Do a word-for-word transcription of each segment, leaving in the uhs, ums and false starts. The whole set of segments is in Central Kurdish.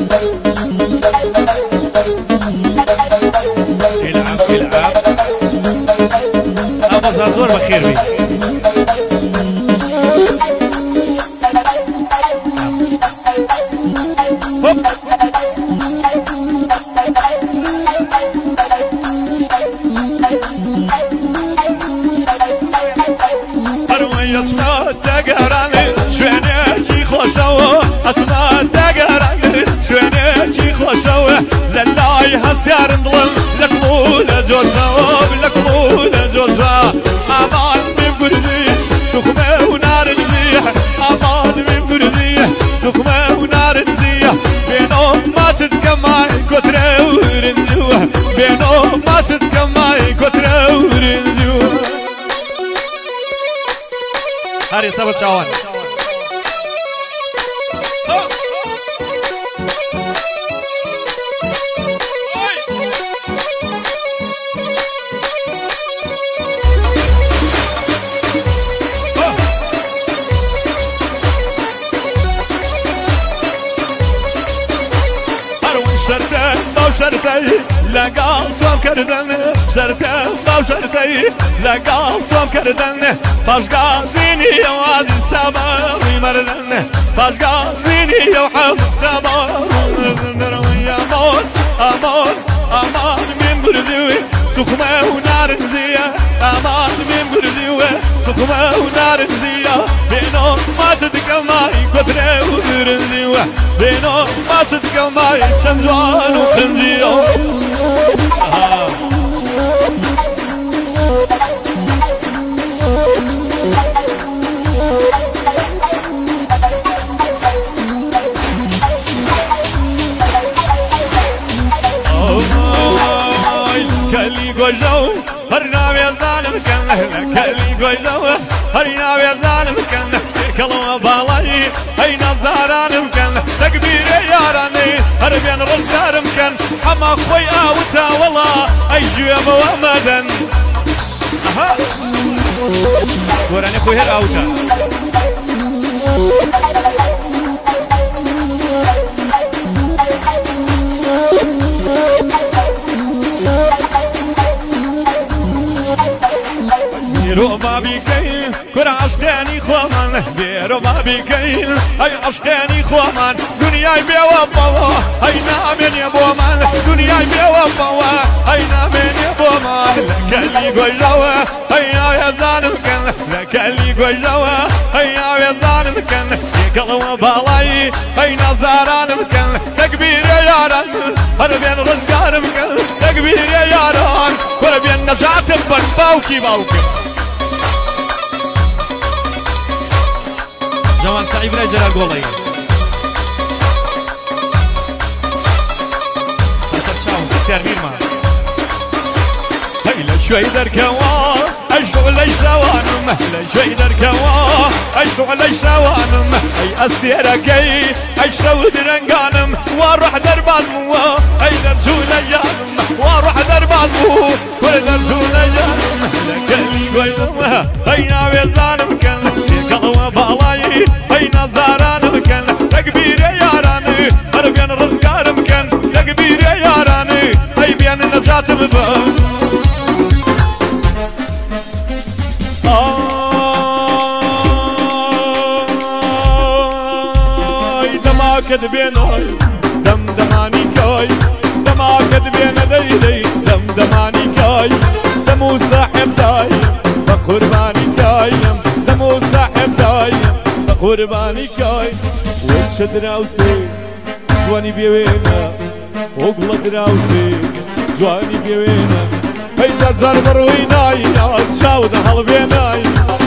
العب العب ابو زازور بخير بيك اسمع تقرن شوينيتي خوشوه للاي هسيار نظلم لك مولا جوشوه لك مولا جوشوه امان من قرديه سخمه ونار نزيه امان من قرديه سخمه ونار نزيه بينهم ما تتكماي كتره ورنزوه بينهم ما تتكماي كتره ورنزوه هاري سبت شاوان شرتي لقاطم كردن شرتي باو شرتي لقاطم كردن باش قازيني يوازي استمر مردن باش قازيني يوحب استمر ويا امون امون امان من برزوي سخمه ونار نزيه امان من برزوي سخمه ونار نزيه بينهم ما تتقماي كتره ورنزيه بينهم ما تتقماي شمزوان وخنزيه كلي قجو هرنا بيزالم كان كلي قجو هرنا بيزالم كان كلمة بالاي هاي نظارانم كان تكبير ياراني هربين رزقارم كان حما خوي اوتا والله اي جيب ومدن اها وراني خوي هر اوتا بيرو ما بيكين كل عشقاني خوامان بيرو ما بيكين هاي عشقاني خوامان دنياي بيوفوا هاي نامين يا بومان دنياي بيوفوا هاي نامين يا بومان لكلي قجوا هاي يا زانم كان لكلي قجوا هاي يا زانم كان كلمة بالاي هاي نظارانم كان تكبير يا ياران هربين رزقارم كان تكبير يا ياران هربين نجات بن باوكي باوكي جوان سعيد رجل الجولي حسن شاو سير ميرما هيلا شوي دركوا الشغل يسوانم هيلا شوي دركوا الشغل يسوانم اي استيركي اي سود رنقانم واروح دربان مو اي درسول جانم واروح دربان مو كل درسول جانم لكل قوي هينا بيزانم كان كلمة بالاي هاي نظارانم كان تكبير ياراني هربين رزقارم كان تكبير ياراني هاي بيان نجاتم بان دماكد بيناي دم دماني كاي دماكد بين دي دي دم دماني كاي دمو صاحب داي بقرباني كاي دمو صاحب داي بقرباني كاي وش دراوسي جواني بيوينا وقلة دراوسي جواني بيوينا هيدا جرب رويناي تشاود هالبيناي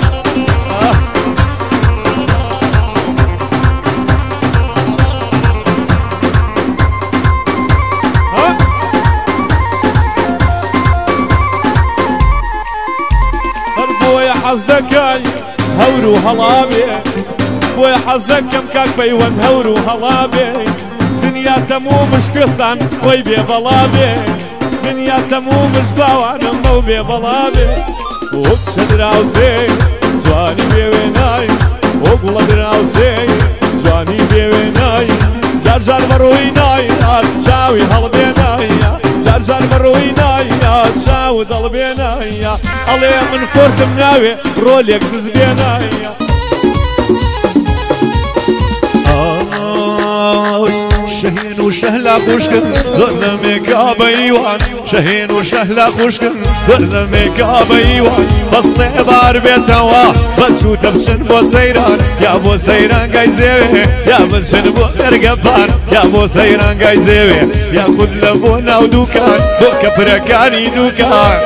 حزدكاي هورو هلابي بوي حزدك كم كاك بيوان هورو هلابي دنيا تمو مش كرستان خوي بي بلابي دنيا تمو مش باوان مو بي بلابي وكش دراوسي جواني بيويناي وقولا دراوسي جواني بيويناي جار جار بروي نايا شاوي هالبينايا جار جار بروي نايا شاو ضل بينايا علي من فورت مناوي روليكس بينايا شهين وشهلا خوشكن ضرنا ميكاب ايوان شهين وشهلا خوشكن ضرنا ميكاب ايوان فصل بار بيتوا بتشو تبشن بو سيران يا بو سيران قاي زيوي يا بتشن بو ارقبان يا بو سيران قاي زيوي يا خد لبونا ودوكان بو كبركاني دوكان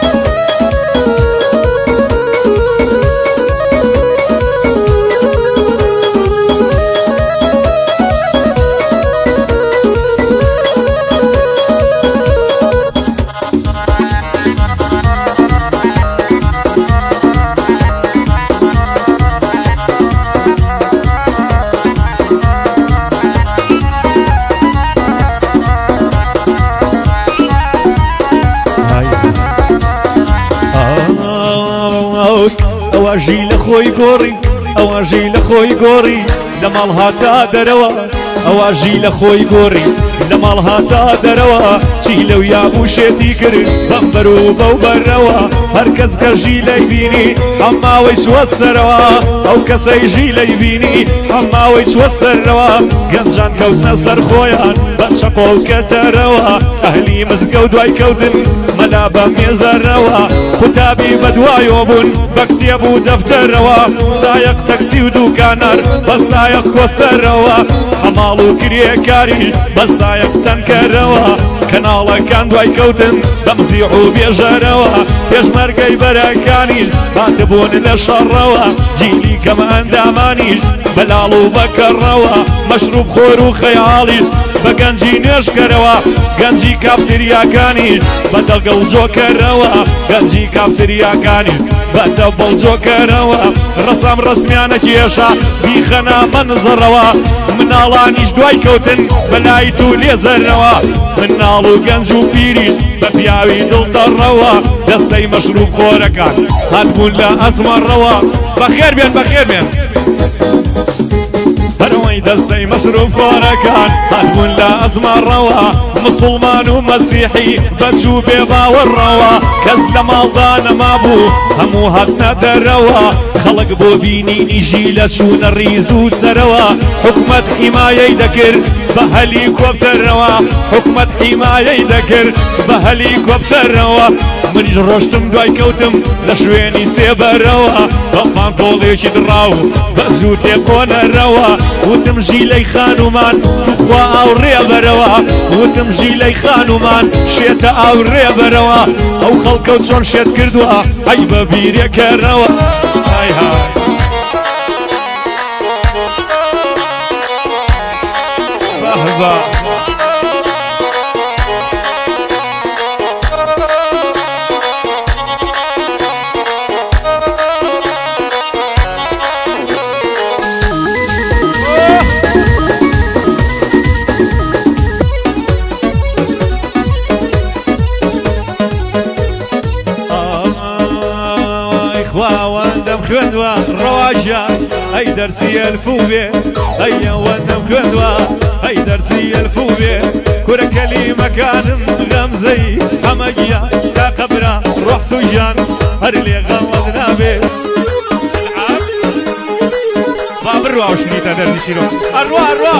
أواجي لخوي قوري أواجي لخوي قوري لمالها تادروا أواجي لخوي قوري لمالها تادروا شيلو يا بوشتي كر بمبرو بوبروا هركز كجي ليبيني حما ويش وسروا أو كسي جي ليبيني حما ويش وسروا قنجان كوت نصر خويان بنشقو كتروا أهلي مزقو دواي كودن ملابا ميزروا كتابي بدواي وبن بكتب ودفتروا سايق تاكسي ودوكانر بسايق وسروا حمالو كريكاري بسايق تنكروا كنالا كان دواي كوتن بمزيعو بيجروا بيجمرقاي براكانيش باتبون لشروا جيلي كمان دامانيش بلالو بكروا مشروب خورو خياليش بقنجي نشكروا قنجي كافتريا كانيش بدقل جوكروا قنجي كافتريا كانيش بدبل جوكروا رسم رسميانا كيشا بيخنا منظروا منالانيش دواي كوتن بلايتو ليزروا منالو قنجو بيريش ببياوي دلتروا دستي مشروب خوركان هاتبون لا اسمروا بخير بين بخير بين هروي دستي مشروب خوركان هاتبون لا اسمروا مسلمان ومسيحي بتشو بيضا والروا كز لمالدانا مابو همو هاتنا دروا خلق بو بيني نيجي لشون الريزو سروا حكمة حماية ذكر بهليكوبتر روا حكمة حماية ذكر بهليكوبتر من جروشتم دواي كوتم لشويني سيبا روا بفان طوليشي دراو بزوتي قونا روا وتمجي لي خانومان تخوا او ريبا روا وتمجي لي خانومان شيتا او ريبا روا او خلقو تشون شيت كردوا عيبا بيريك روا هاي هاي بهبا خوندوا رواجا اي درسي الفوبي اي وندم خوندوا اي درسي الفوبي كره كلمه كان غمزي حمايا تا قبره روح سجان هرلي غمضنا به باب الروح وشريطه درني شيرو الروح الروح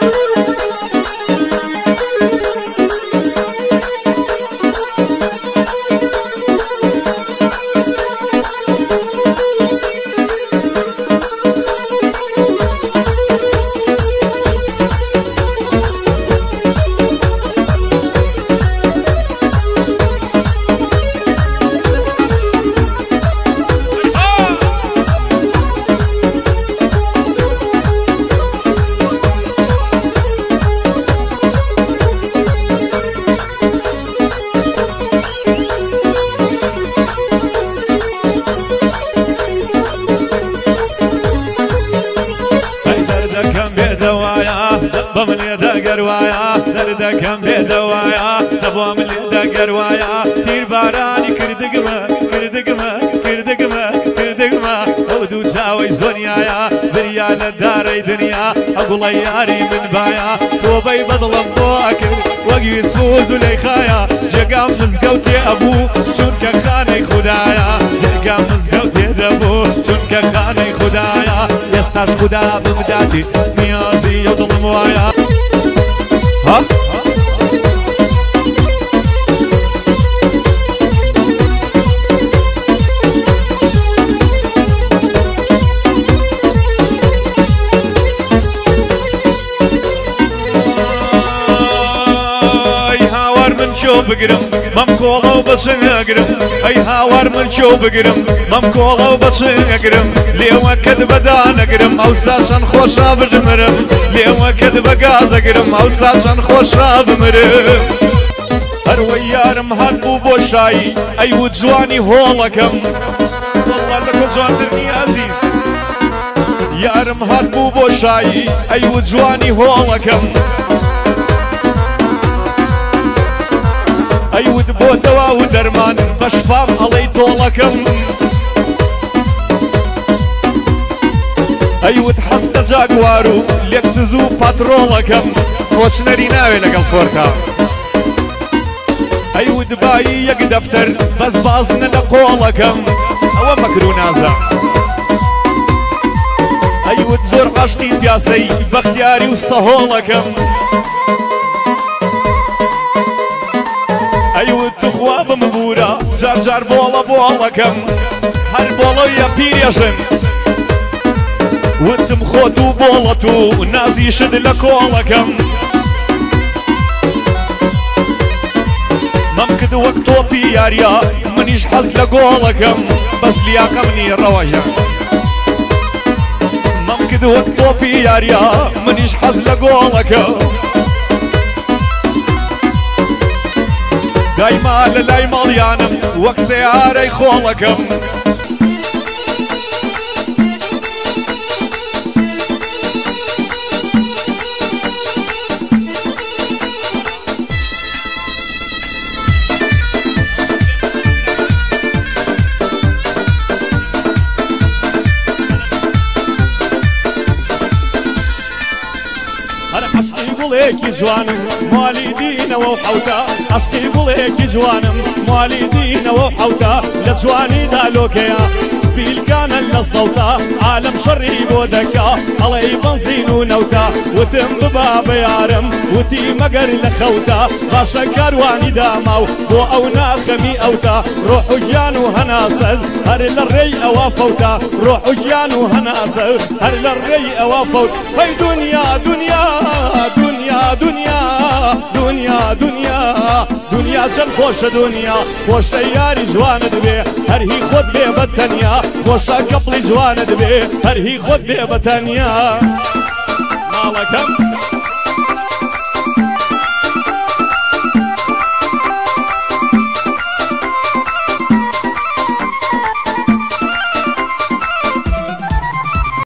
دردكم بدوايا دبوا من يدك روايا تير باراني كردقمة كردقمة كردقمة كردقمة ودو تساوي زونيايا یا لە دارەی دنیا ئەگوڵە یاری من باە تۆبەی بەدڵم بۆ ئەکرد وەک یوسف و زولەیخایە جێگام مزگەوتێ ئەبوو چونکە خانەی خوددایە جێگام مزگەوتێ دەبوو چونکە خانەی خوددایە ئێستاش خوددا بمداتی نیازی ئەو دڵم وایە ها چۆ بگرم مەم کۆڵە و بەچنگ ئەگرم ئەی هاوار من چۆ بگرم مەم کۆڵە و بەچنگ ئەگرم لێوەکەت بەدا نەگرم ئەوسا چەند خۆشا بژمرم لێوەکەت بەگاز ئەگرم ئەوسا چەند خۆشا بمرم هەروەی یارم هات بوو بۆ شایی ئەی و جوانی هۆڵەکەم وەڵڵا لە کۆ جوانتر نییە ئەزیز یارم هات بوو بۆ شایی ئەی و جوانی هۆڵەکەم ئەیود بۆ دەوا و دەرمان بەشفام ئەڵەی تۆڵەکەم ئەیود حەستە جاگوار و لێکسز و پاترۆڵەکەم خۆچنەری ناوێ لەگەڵ فۆرکە ئەیود بایی یەک دەفتەر بەس بازنە لە قۆڵەکەم ئەوە مەکر و نازە ئەیود زۆر عاشقی پیاسەی بەختیاری و سەهۆڵەکەم ئەیود توخوا بمبورە جار جار بۆڵە بۆڵەکەم هەر بۆڵەویە پیرێژن وتم خۆت و بۆڵەت و نازیشت لە کۆڵەکەم مەم کرد وەک تۆپی یاریە منیش حەز لە گۆڵەکەم بەس لیاقەمنی ڕەوەژە مەم کرد وەک تۆپی یاریە منیش حەز لە گۆڵەکەم دایما لە لای ماڵیانم وەک سەیارەی خۆڵەکەم گوڵێکی جوانم مالی دینەوە و حەوتە عەشقی گوڵێکی جوانم مالی دینەوە و حەوتە لە جوانیدا لۆکەیە سپیلکانە لە سەوتە عالەم شەڕی بۆ دەکا ئەڵەی بەنزین و نەوتە وتم ببا بە یارم وتی مەگەر لە خەوتە باشە کاروانی داما و بۆ ئەو ناخەمی ئەوتە ڕۆح و گیان و هەناسەر هەر لە ڕێی ئەوە فەوتە ڕۆح و گیان و هەناسەر هەر لە ڕێی ئەوە فەوت وەی دونیا دنیا دنیا دنیا دنیا دنیا دنیا چەند خۆشە دنیا خۆشە یاری جوانت بێ هەرهی خۆت بێ بە تەنیا خۆشە کەپڵی جوانت بێ هەرهی خۆت بێ بە تەنیا